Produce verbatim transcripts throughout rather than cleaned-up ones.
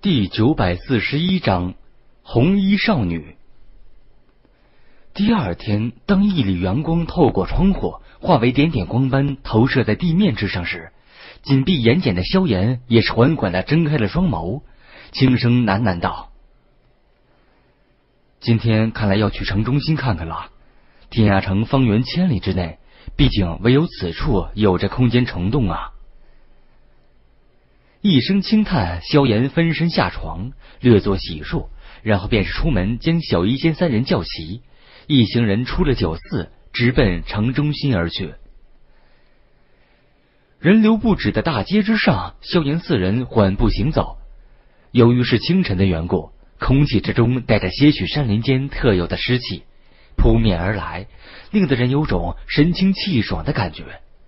第九百四十一章红衣少女。第二天，当一缕阳光透过窗户，化为点点光斑投射在地面之上时，紧闭眼睑的萧炎也是缓缓地睁开了双眸，轻声喃喃道：“今天看来要去城中心看看了。天涯城方圆千里之内，毕竟唯有此处有着空间虫洞啊。”一声轻叹，萧炎分身下床，略作洗漱，然后便是出门将小医仙三人叫齐，一行人出了酒肆，直奔城中心而去。人流不止的大街之上，萧炎四人缓步行走。由于是清晨的缘故，空气之中带着些许山林间特有的湿气，扑面而来，令得人有种神清气爽的感觉。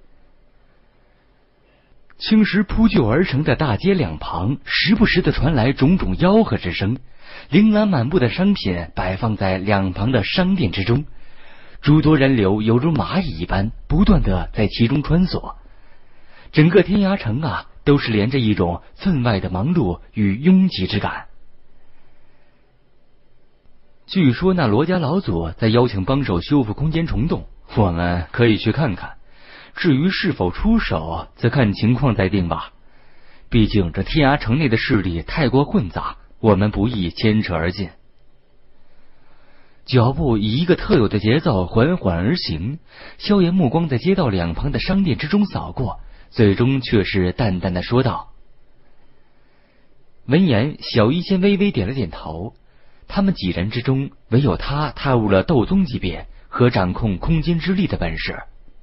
青石铺就而成的大街两旁，时不时的传来种种吆喝之声，琳琅满目的商品摆放在两旁的商店之中，诸多人流犹如蚂蚁一般，不断的在其中穿梭。整个天涯城啊，都是连着一种分外的忙碌与拥挤之感。据说那罗家老祖在邀请帮手修复空间虫洞，我们可以去看看。至于是否出手，则看情况再定吧。毕竟这天涯城内的势力太过混杂，我们不宜牵扯而进。脚步以一个特有的节奏缓缓而行，萧炎目光在街道两旁的商店之中扫过，最终却是淡淡的说道。闻言，小医仙微微点了点头。他们几人之中，唯有他踏入了斗宗级别和掌控空间之力的本事。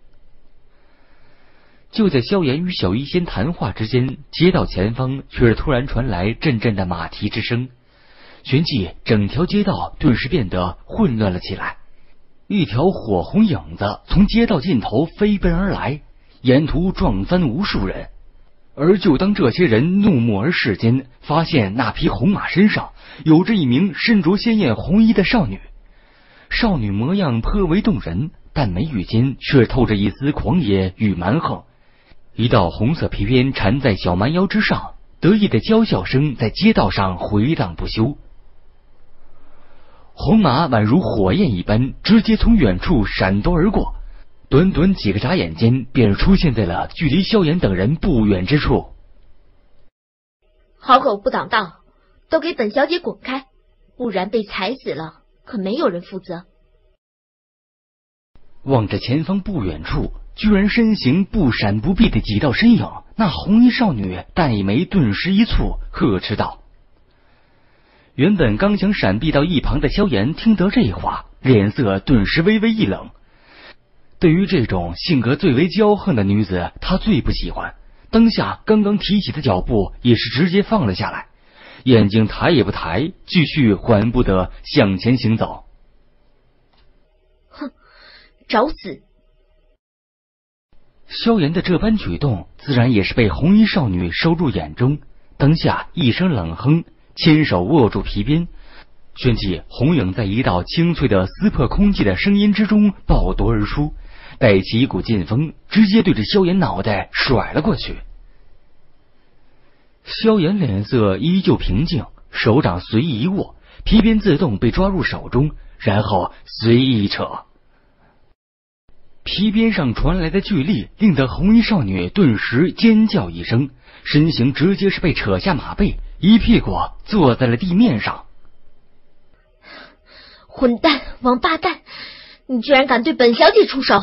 就在萧炎与小医仙谈话之间，街道前方却是突然传来阵阵的马蹄之声，旋即整条街道顿时变得混乱了起来。一条火红影子从街道尽头飞奔而来，沿途撞翻无数人。而就当这些人怒目而视间，发现那匹红马身上有着一名身着鲜艳红衣的少女。少女模样颇为动人，但眉宇间却透着一丝狂野与蛮横。一道红色皮鞭缠在小蛮腰之上，得意的娇笑声在街道上回荡不休。红马宛如火焰一般，直接从远处闪夺而过，短短几个眨眼间便是出现在了距离萧炎等人不远之处。 好狗不挡道，都给本小姐滚开，不然被踩死了可没有人负责。 望着前方不远处居然身形不闪不避的几道身影，那红衣少女黛眉顿时一蹙，呵斥道。原本刚想闪避到一旁的萧炎听得这话，脸色顿时微微一冷。对于这种性格最为骄横的女子，他最不喜欢。当下刚刚提起的脚步也是直接放了下来，眼睛抬也不抬，继续缓步地向前行走。 哼，找死！ 萧炎的这般举动自然也是被红衣少女收入眼中，当下一声冷哼，牵手握住皮鞭，旋即红影在一道清脆的撕破空气的声音之中爆夺而出，带起一股劲风，直接对着萧炎脑袋甩了过去。萧炎脸色依旧平静，手掌随意一握，皮鞭自动被抓入手中，然后随意一扯。皮鞭上传来的巨力令得红衣少女顿时尖叫一声，身形直接是被扯下马背，一屁股坐在了地面上。 混蛋，王八蛋，你居然敢对本小姐出手！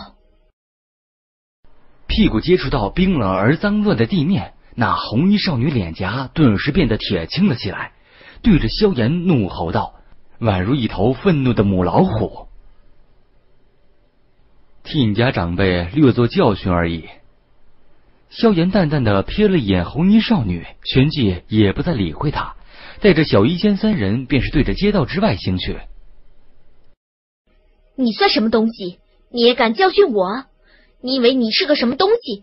屁股接触到冰冷而脏乱的地面，那红衣少女脸颊顿时变得铁青了起来，对着萧炎怒吼道，宛如一头愤怒的母老虎。替你家长辈略作教训而已。萧炎淡淡的瞥了一眼红衣少女，旋即也不再理会她，带着小医仙三人便是对着街道之外行去。 你算什么东西？你也敢教训我？你以为你是个什么东西？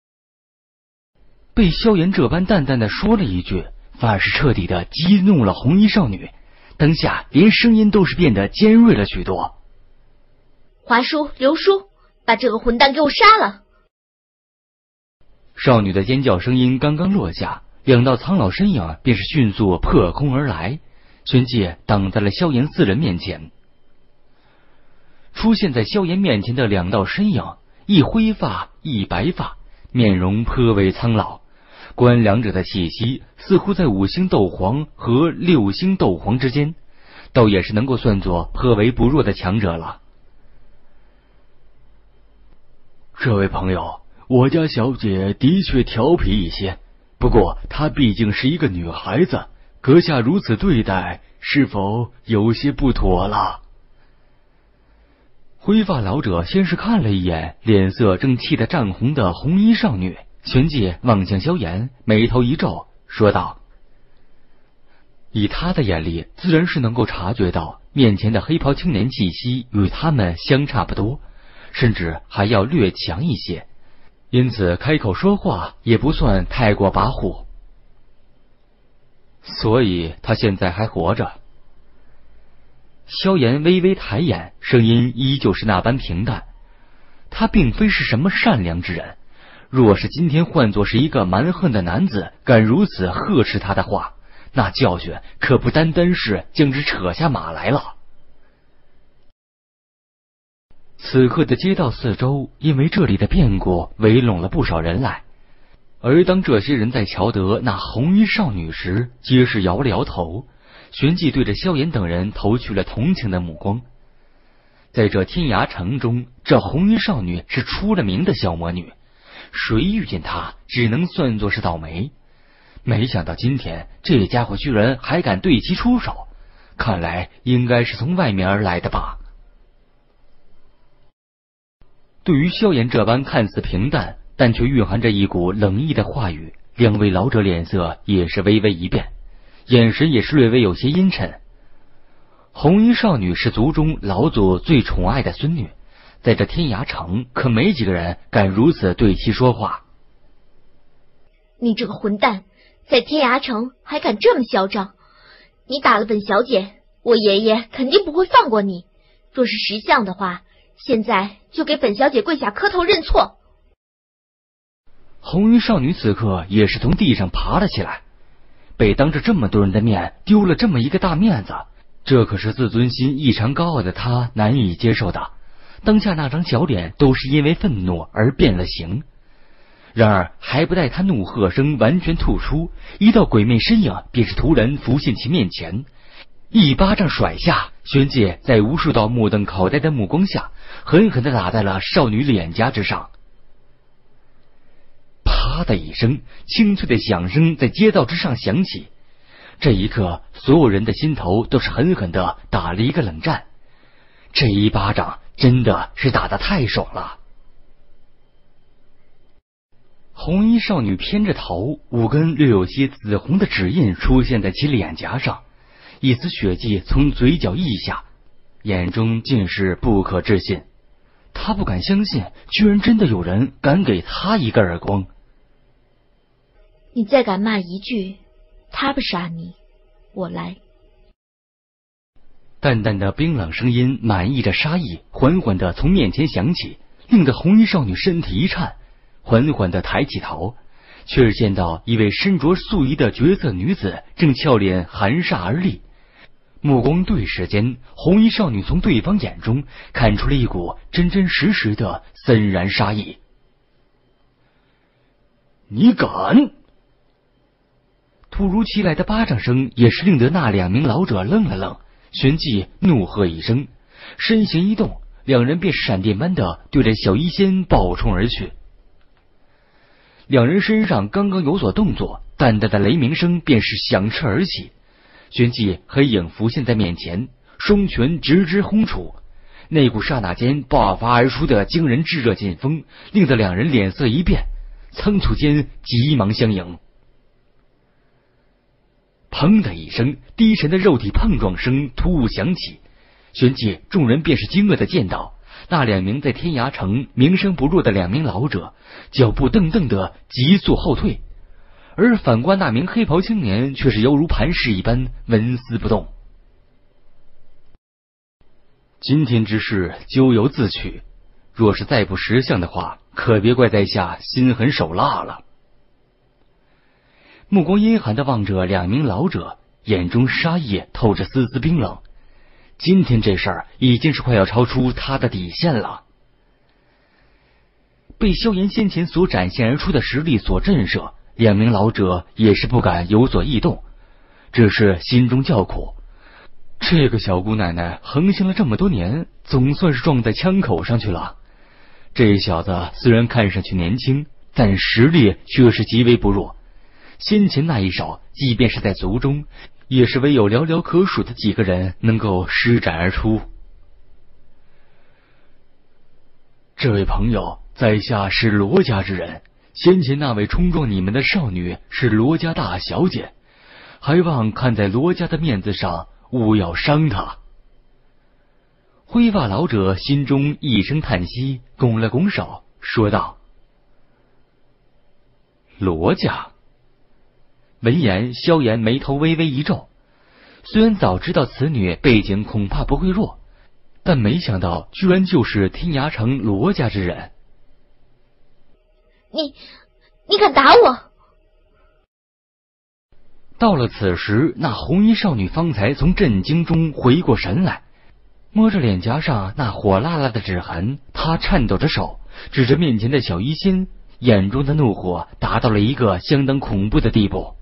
被萧炎这般淡淡的说了一句，反而是彻底的激怒了红衣少女，当下连声音都是变得尖锐了许多。 华叔、刘叔，把这个混蛋给我杀了！ 少女的尖叫声音刚刚落下， 两道苍老身影便是迅速破空而来，旋即挡在了萧炎四人面前。出现在萧炎面前的两道身影，一灰发一白发，面容颇为苍老，观两者的气息似乎在五星斗皇和六星斗皇之间，倒也是能够算作颇为不弱的强者了。 这位朋友，我家小姐的确调皮一些，不过她毕竟是一个女孩子，阁下如此对待，是否有些不妥了？ 灰发老者先是看了一眼脸色正气得涨红的红衣少女，旋即望向萧炎，眉头一皱，说道：以他的眼力，自然是能够察觉到面前的黑袍青年气息与他们相差不多，甚至还要略强一些，因此开口说话也不算太过跋扈。所以他现在还活着。萧炎微微抬眼，声音依旧是那般平淡。他并非是什么善良之人，若是今天换作是一个蛮横的男子敢如此呵斥他的话，那教训可不单单是将之扯下马来了。此刻的街道四周因为这里的变故围拢了不少人来，而当这些人在瞧得那红衣少女时，皆是摇了摇头，旋即对着萧炎等人投去了同情的目光。在这天涯城中，这红衣少女是出了名的小魔女，谁遇见她只能算作是倒霉。没想到今天这家伙居然还敢对其出手，看来应该是从外面而来的吧。对于萧炎这般看似平淡但却蕴含着一股冷意的话语，两位老者脸色也是微微一变，眼神也是略微有些阴沉。红衣少女是族中老祖最宠爱的孙女，在这天涯城可没几个人敢如此对其说话。 你这个混蛋，在天涯城还敢这么嚣张！你打了本小姐，我爷爷肯定不会放过你。若是识相的话，现在就给本小姐跪下磕头认错。 红衣少女此刻也是从地上爬了起来，被当着这么多人的面丢了这么一个大面子，这可是自尊心异常高傲的她难以接受的。当下那张小脸都是因为愤怒而变了形。然而还不待他怒喝声完全吐出，一道鬼魅身影便是突然浮现其面前，一巴掌甩下，旋即在无数道目瞪口呆的目光下，狠狠地打在了少女脸颊之上。啪的一声，清脆的响声在街道之上响起。这一刻，所有人的心头都是狠狠地打了一个冷战。这一巴掌真的是打得太爽了。红衣少女偏着头，五根略有些紫红的指印出现在其脸颊上，一丝血迹从嘴角溢下，眼中尽是不可置信。她不敢相信，居然真的有人敢给她一个耳光。 你再敢骂一句，他不杀你，我来。 淡淡的冰冷声音满溢着杀意，缓缓地从面前响起，令得红衣少女身体一颤，缓缓地抬起头，却是见到一位身着素衣的绝色女子正俏脸含煞而立。目光对视间，红衣少女从对方眼中看出了一股真真实实的森然杀意。 你敢！ 突如其来的巴掌声也是令得那两名老者愣了愣，旋即怒喝一声，身形一动，两人便是闪电般的对着小医仙暴冲而去。两人身上刚刚有所动作，淡淡的雷鸣声便是响彻而起，旋即黑影浮现在面前，双拳直直轰出，那股刹那间爆发而出的惊人炙热劲风，令得两人脸色一变，仓促间急忙相迎。砰的一声，低沉的肉体碰撞声突兀响起，旋即众人便是惊愕的见到那两名在天涯城名声不弱的两名老者，脚步噔噔的急速后退，而反观那名黑袍青年却是犹如磐石一般纹丝不动。今天之事咎由自取，若是再不识相的话，可别怪在下心狠手辣了。 目光阴寒地望着两名老者，眼中杀意透着丝丝冰冷。今天这事儿已经是快要超出他的底线了。被萧炎先前所展现而出的实力所震慑，两名老者也是不敢有所异动，只是心中叫苦。这个小姑奶奶横行了这么多年，总算是撞在枪口上去了。这小子虽然看上去年轻，但实力却是极为不弱。先前那一手，即便是在族中，也是唯有寥寥可数的几个人能够施展而出。这位朋友，在下是罗家之人，先前那位冲撞你们的少女是罗家大小姐，还望看在罗家的面子上，勿要伤她。灰发老者心中一声叹息，拱了拱手，说道：罗家。闻言，萧炎眉头微微一皱，虽然早知道此女背景恐怕不会弱，但没想到居然就是天涯城罗家之人。 你你敢打我？ 到了此时，那红衣少女方才从震惊中回过神来，摸着脸颊上那火辣辣的指痕，她颤抖着手指着面前的小医仙，眼中的怒火达到了一个相当恐怖的地步。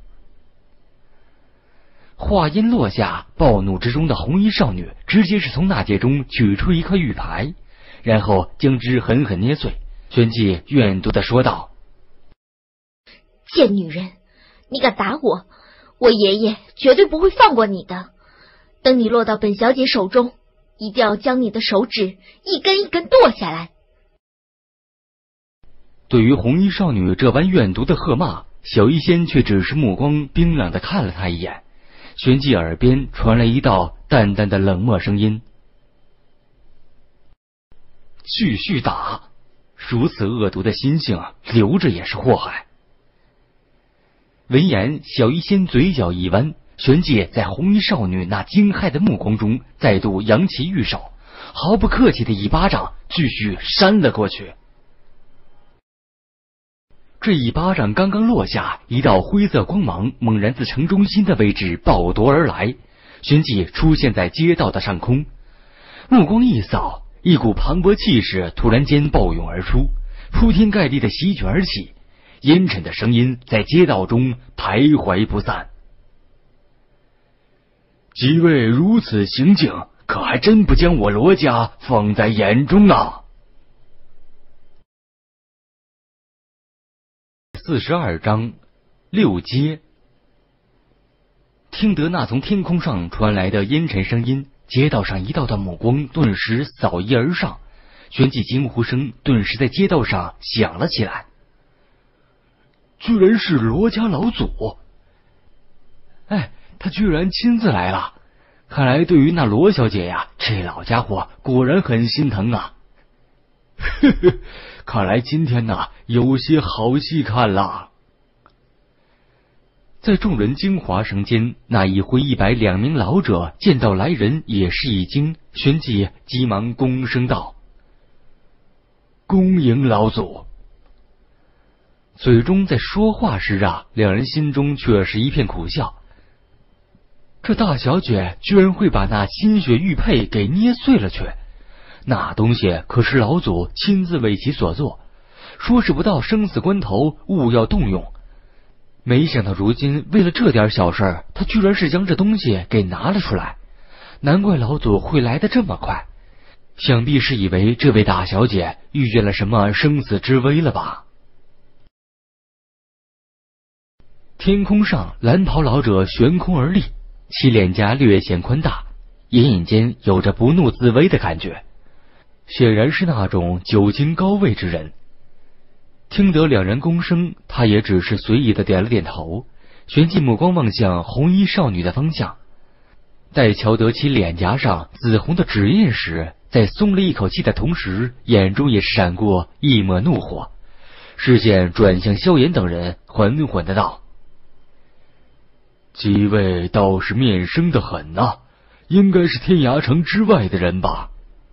话音落下，暴怒之中的红衣少女直接是从纳戒中取出一块玉牌，然后将之狠狠捏碎，旋即怨毒地说道： 贱女人，你敢打我，我爷爷绝对不会放过你的。等你落到本小姐手中，一定要将你的手指一根一根剁下来。 对于红衣少女这般怨毒的喝骂，小医仙却只是目光冰冷地看了她一眼，旋即耳边传来一道淡淡的冷漠声音：继续打！如此恶毒的心性，留着也是祸害。闻言，小医仙嘴角一弯，旋即在红衣少女那惊骇的目光中，再度扬起玉手，毫不客气的一巴掌继续扇了过去。这一巴掌刚刚落下，一道灰色光芒猛然自城中心的位置爆夺而来，旋即出现在街道的上空。目光一扫，一股磅礴气势突然间暴涌而出，铺天盖地的席卷而起，阴沉的声音在街道中徘徊不散。几位如此行径，可还真不将我罗家放在眼中啊！四十二章六阶。听得那从天空上传来的阴沉声音，街道上一道道目光顿时扫移而上，旋即惊呼声顿时在街道上响了起来。居然是罗家老祖！哎，他居然亲自来了！看来对于那罗小姐呀，这老家伙果然很心疼啊！呵呵，看来今天呐，有些好戏看了。在众人惊哗声间，那一灰一白两名老者见到来人也是一惊，旋即急忙躬声道：恭迎老祖。嘴中在说话时啊，两人心中却是一片苦笑。这大小姐居然会把那心血玉佩给捏碎了去，那东西可是老祖亲自为其所做，说是不到生死关头勿要动用。没想到如今为了这点小事，他居然是将这东西给拿了出来，难怪老祖会来得这么快，想必是以为这位大小姐遇见了什么生死之危了吧。天空上，蓝袍老者悬空而立，其脸颊略显宽大，隐隐间有着不怒自威的感觉，显然是那种久经高位之人。听得两人躬声，他也只是随意的点了点头，旋即目光望向红衣少女的方向。待瞧得其脸颊上紫红的指印时，在松了一口气的同时，眼中也是闪过一抹怒火，视线转向萧炎等人，缓缓的道：几位倒是面生的很啊，应该是天涯城之外的人吧？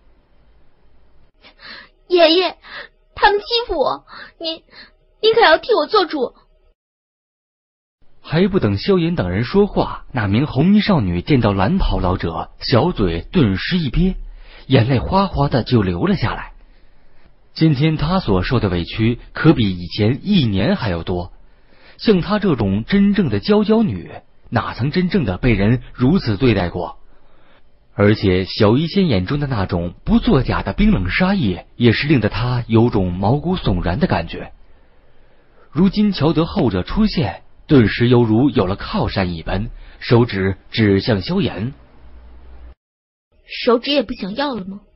爷爷，他们欺负我，您您可要替我做主。 还不等萧炎等人说话，那名红衣少女见到蓝袍老者，小嘴顿时一憋，眼泪哗哗的就流了下来。今天她所受的委屈可比以前一年还要多，像她这种真正的娇娇女，哪曾真正的被人如此对待过？而且小医仙眼中的那种不作假的冰冷杀意，也是令得她有种毛骨悚然的感觉。如今瞧得后者出现，顿时犹如有了靠山一般，手指指向萧炎。 手指也不想要了吗？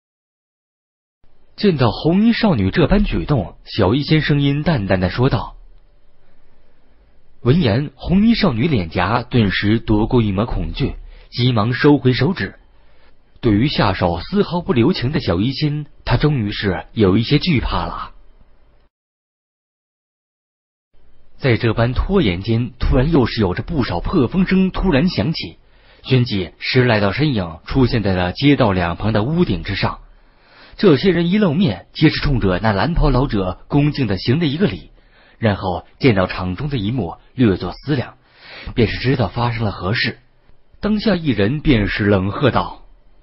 见到红衣少女这般举动，小医仙声音淡淡的说道。闻言，红衣少女脸颊顿时夺过一抹恐惧，急忙收回手指。对于下手丝毫不留情的小医仙，她终于是有一些惧怕了。在这般拖延间，突然又是有着不少破风声突然响起，旋即十来道身影出现在了街道两旁的屋顶之上。这些人一露面，皆是冲着那蓝袍老者恭敬的行了一个礼，然后见到场中的一幕，略作思量，便是知道发生了何事。当下一人便是冷喝道：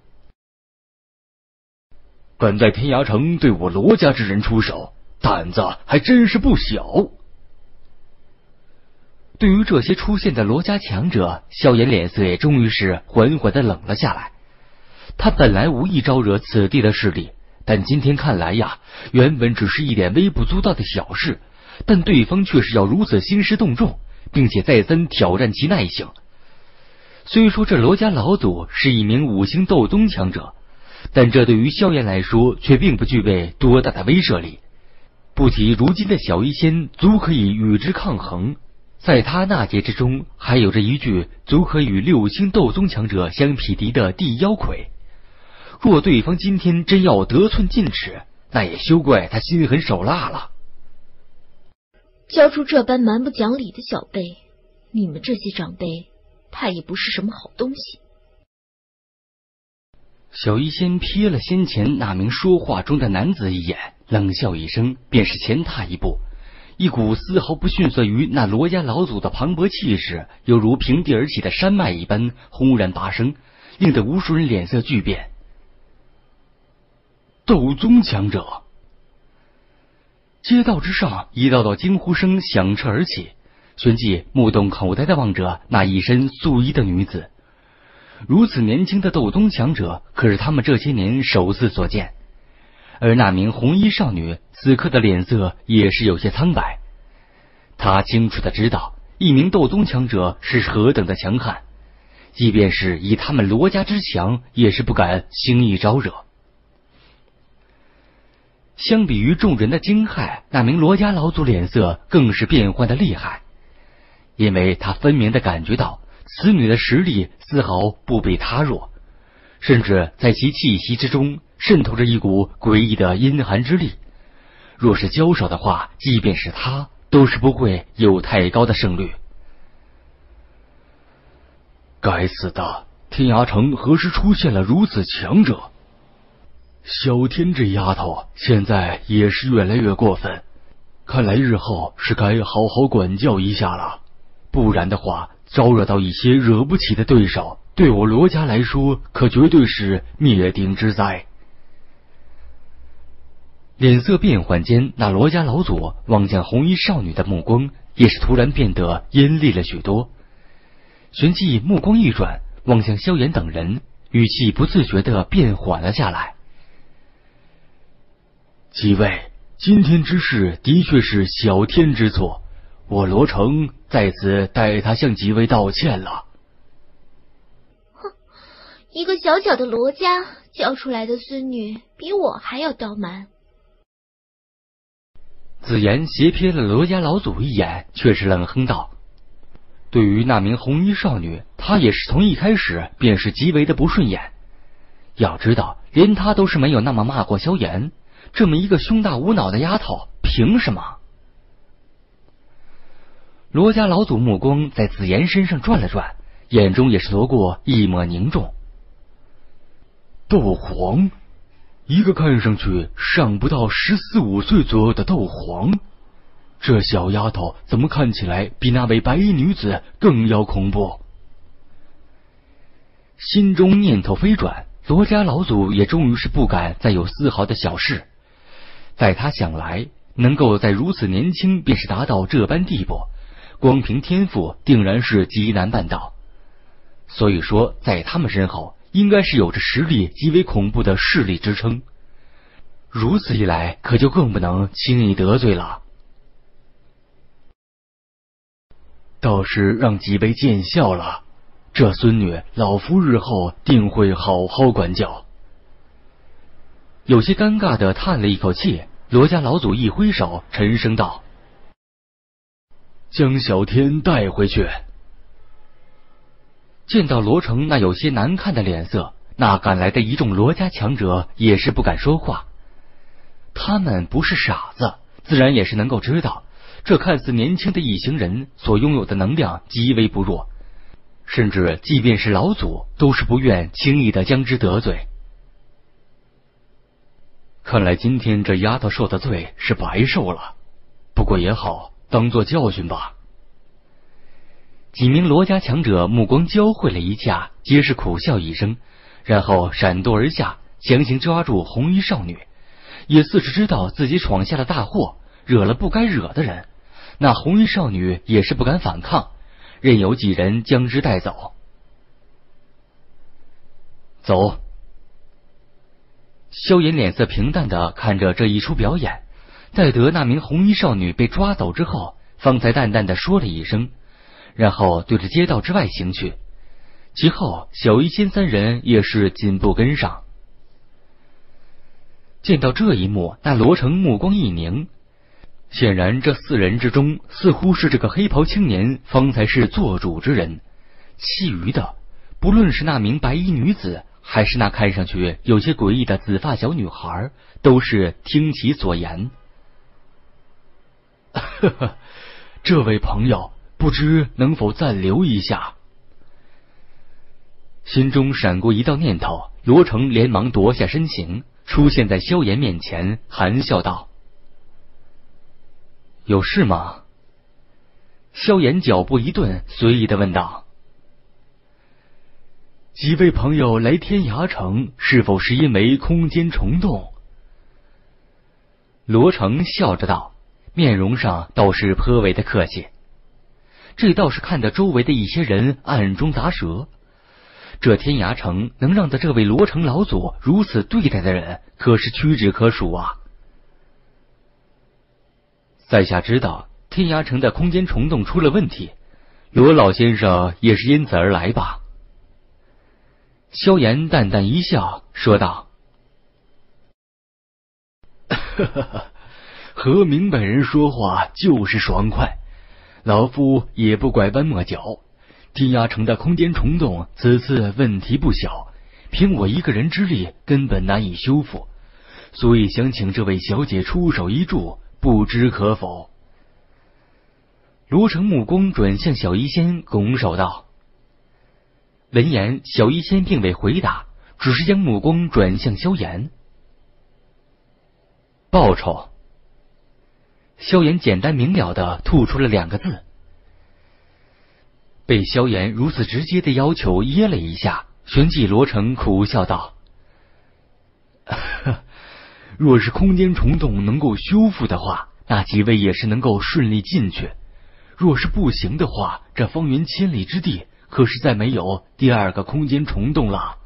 敢在天涯城对我罗家之人出手，胆子还真是不小。对于这些出现的罗家强者，萧炎脸色也终于是缓缓的冷了下来。他本来无意招惹此地的势力，但今天看来呀，原本只是一点微不足道的小事，但对方却是要如此兴师动众，并且再三挑战其耐性。虽说这罗家老祖是一名五星斗宗强者，但这对于萧炎来说却并不具备多大的威慑力。不提如今的小医仙足可以与之抗衡，在他那界之中还有着一具足可与六星斗宗强者相匹敌的地妖魁。若对方今天真要得寸进尺，那也休怪他心狠手辣了。 教出这般蛮不讲理的小辈，你们这些长辈怕也不是什么好东西。 小医仙瞥了先前那名说话中的男子一眼，冷笑一声，便是前踏一步，一股丝毫不逊色于那罗家老祖的磅礴气势，犹如平地而起的山脉一般轰然拔升，令得无数人脸色巨变。斗宗强者！街道之上，一道道惊呼声响彻而起，旋即目瞪口呆地望着那一身素衣的女子。如此年轻的斗宗强者，可是他们这些年首次所见。而那名红衣少女此刻的脸色也是有些苍白。她清楚的知道，一名斗宗强者是何等的强悍，即便是以他们罗家之强，也是不敢轻易招惹。相比于众人的惊骇，那名罗家老祖脸色更是变幻的厉害，因为他分明的感觉到此女的实力丝毫不比他弱，甚至在其气息之中渗透着一股诡异的阴寒之力。若是交手的话，即便是他都是不会有太高的胜率。该死的，天涯城何时出现了如此强者？小天这丫头现在也是越来越过分，看来日后是该好好管教一下了，不然的话，招惹到一些惹不起的对手，对我罗家来说可绝对是灭顶之灾。脸色变幻间，那罗家老祖望向红衣少女的目光也是突然变得阴厉了许多，旋即目光一转，望向萧炎等人，语气不自觉地变缓了下来。几位，今天之事的确是小天之错，我罗城在此代他向几位道歉了。 哼，一个小小的罗家教出来的孙女，比我还要刁蛮。 紫妍斜瞥了罗家老祖一眼，却是冷哼道：对于那名红衣少女，她也是从一开始便是极为的不顺眼。要知道，连她都是没有那么骂过萧炎，这么一个胸大无脑的丫头，凭什么？罗家老祖目光在紫妍身上转了转，眼中也是夺过一抹凝重。斗皇，一个看上去上不到十四五岁左右的斗皇， 这小丫头怎么看起来比那位白衣女子更要恐怖？ 心中念头飞转，罗家老祖也终于是不敢再有丝毫的小事。在他想来，能够在如此年轻便是达到这般地步，光凭天赋定然是极难办到。所以说，在他们身后应该是有着实力极为恐怖的势力支撑。如此一来，可就更不能轻易得罪了。 倒是让几位见笑了，这孙女老夫日后定会好好管教。 有些尴尬的叹了一口气，罗家老祖一挥手，沉声道： 将小天带回去。 见到罗成那有些难看的脸色，那赶来的一众罗家强者也是不敢说话。他们不是傻子，自然也是能够知道，这看似年轻的一行人所拥有的能量极为不弱，甚至即便是老祖都是不愿轻易的将之得罪。 看来今天这丫头受的罪是白受了，不过也好，当作教训吧。 几名罗家强者目光交汇了一下，皆是苦笑一声，然后闪躲而下，强行抓住红衣少女，也似是知道自己闯下了大祸，惹了不该惹的人。那红衣少女也是不敢反抗，任由几人将之带走。 走。 萧炎脸色平淡的看着这一出表演，待得那名红衣少女被抓走之后，方才淡淡的说了一声，然后对着街道之外行去。其后小医仙三人也是紧步跟上。见到这一幕，那罗成目光一凝，显然这四人之中，似乎是这个黑袍青年方才是做主之人，其余的不论是那名白衣女子，还是那看上去有些诡异的紫发小女孩，都是听其所言。 呵呵，这位朋友不知能否暂留一下？ 心中闪过一道念头，罗成连忙夺下身形，出现在萧炎面前，含笑道：有事吗？萧炎脚步一顿，随意的问道： 几位朋友来天涯城，是否是因为空间虫洞？ 罗成笑着道，面容上倒是颇为的客气。这倒是看得周围的一些人暗中咂舌。这天涯城能让得这位罗成老祖如此对待的人，可是屈指可数啊。在下知道天涯城的空间虫洞出了问题，罗老先生也是因此而来吧？萧炎淡淡一笑，说道： 呵呵呵，和明白人说话就是爽快，老夫也不拐弯抹角。天涯城的空间虫洞此次问题不小，凭我一个人之力根本难以修复，所以想请这位小姐出手一助，不知可否？ 罗成目光转向小医仙，拱手道。闻言，小医仙并未回答，只是将目光转向萧炎。报酬。萧炎简单明了的吐出了两个字。被萧炎如此直接的要求噎了一下，旋即罗成苦笑道： 若是空间虫洞能够修复的话，那几位也是能够顺利进去；若是不行的话，这方圆千里之地可是再没有第二个空间虫洞了。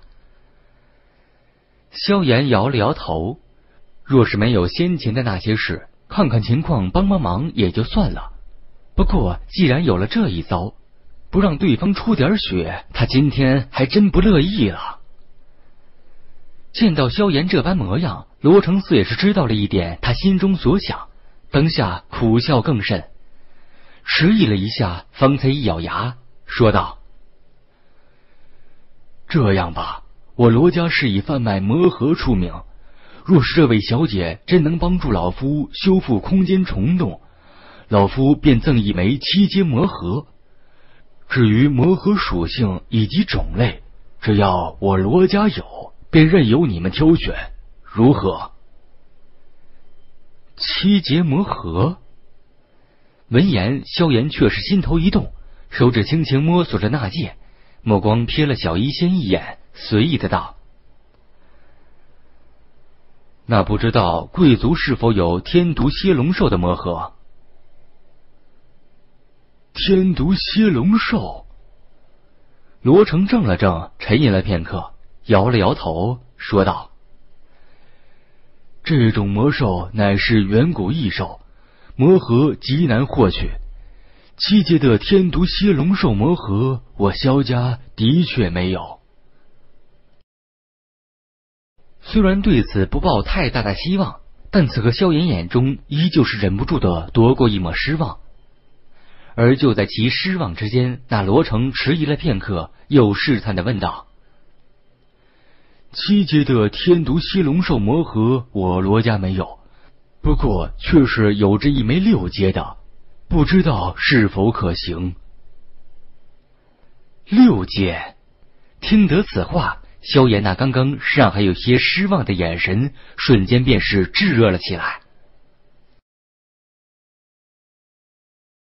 萧炎摇了摇头，若是没有先前的那些事，看看情况帮帮忙也就算了，不过既然有了这一遭，不让对方出点血，他今天还真不乐意了。见到萧炎这般模样，罗成似也是知道了一点他心中所想，当下苦笑更甚，迟疑了一下，方才一咬牙说道： 这样吧，我罗家是以贩卖魔核出名，若是这位小姐真能帮助老夫修复空间虫洞，老夫便赠一枚七阶魔核。至于魔核属性以及种类，只要我罗家有，便任由你们挑选，如何？ 七阶魔核？ 闻言，萧炎却是心头一动，手指轻轻摸索着纳戒，目光瞥了小医仙一眼，随意的道：“那不知道贵族是否有天毒蝎龙兽的魔盒？” 天毒蝎龙兽。 罗成怔了怔，沉吟了片刻，摇了摇头，说道：“ 这种魔兽乃是远古异兽，魔盒极难获取。七阶的天毒蝎龙兽魔盒，我萧家的确没有。” 虽然对此不抱太大的希望，但此刻萧炎眼中依旧是忍不住的夺过一抹失望。而就在其失望之间，那罗成迟疑了片刻，又试探的问道：“ 七阶的天毒蝎龙兽魔盒，我罗家没有，不过却是有着一枚六阶的，不知道是否可行？” 六阶。听得此话，萧炎那刚刚尚还有些失望的眼神，瞬间便是炙热了起来。